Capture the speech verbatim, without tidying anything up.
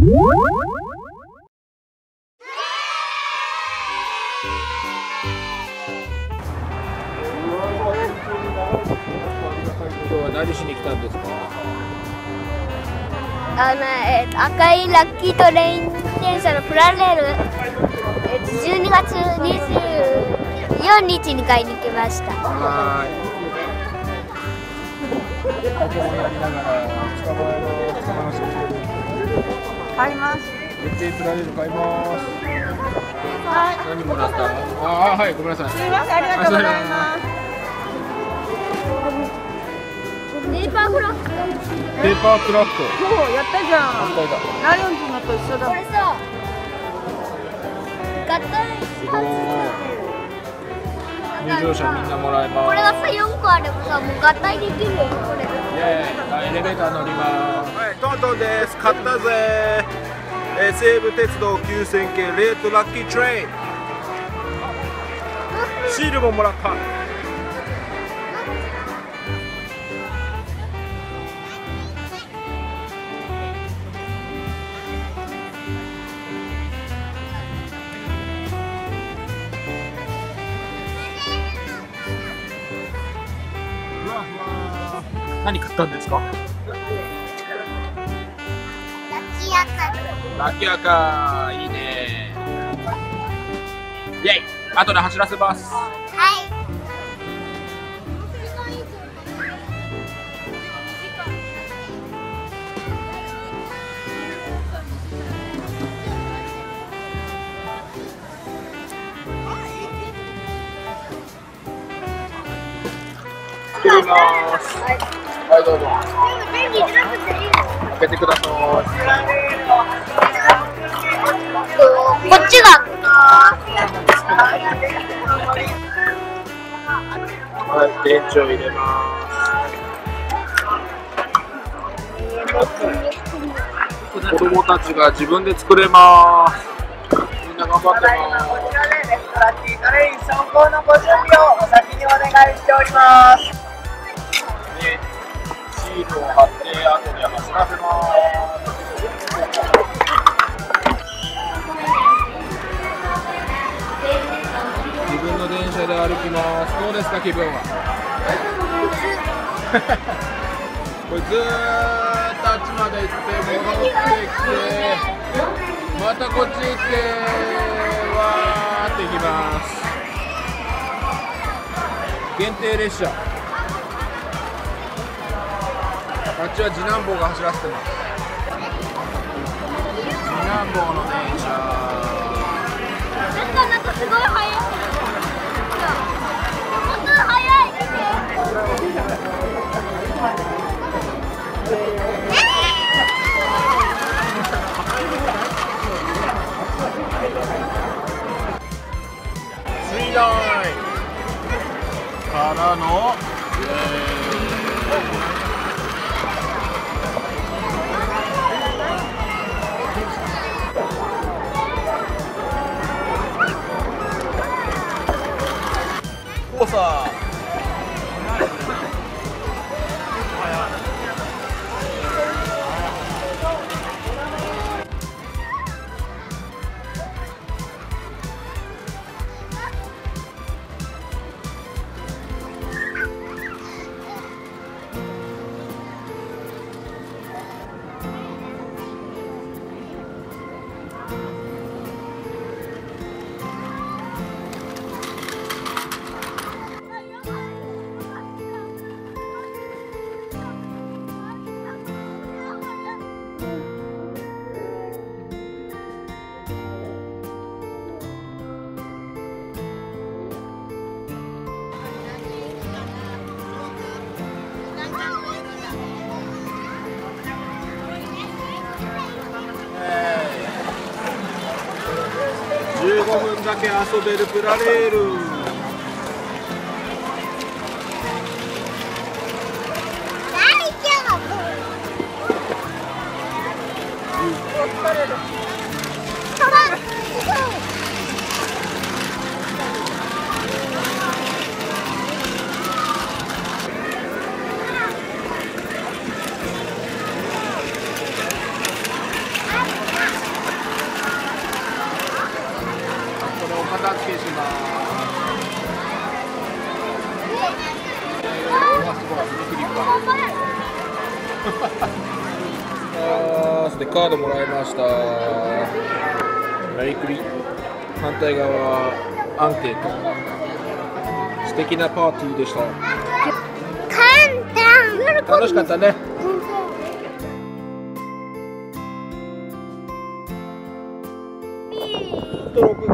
今日は何しに来たんですか？ あの、えーと、赤いラッキートレイン電車のプラレール、えーと、じゅうにがつにじゅうよっかに買いに来ました。 はい。ポケモンやりながら捕まえの話をしてる。 買います。 エッチプラレール買います。 はい。 何もらった？ああ、はい、ごめんなさい。 すみません、ありがとうございます。 ペーパークラフト。 ペーパークラフト。 そう、やったじゃん。 反対だ。 ライオンズのと一緒だ。 これさ、合体すごい。入場者みんなもらえます。 これがさ、よんこあればさ、もう合体できるよ、これ。 イエーイ、エレベーター乗ります。 はい、トントンです。買ったぜ。えー、西武鉄道きゅうせん系レートラッキートレイン。シールももらった。 何買ったんですか？ ラッキーアカ。 ラッキーアカー、いいね。イエイ、後で走らせます。 はい。 作ります。はい、どうぞ。開けてください。 こっちが。 はい、電池を入れます。子供たちが自分で作れます。みんな頑張ってます。 ラッキートレイン走行のご準備をお先にお願いしております。 で、シールを貼って後で走らせます。自分の電車で歩きます。どうですか、気分は？これずーっとあっちまで行って戻ってきて、またこっち行ってわーって行きます。限定列車。あっちは次男坊が走らせてます。次男坊の電車。 なんかなんかすごい速い。本当に速い。 スリーラインからのイエーイ。さじゅうごふんだけ遊べるプラレール。 でカードもらいました。メリクリ。反対側アンケート。素敵なパーティーでした。楽しかったね。録画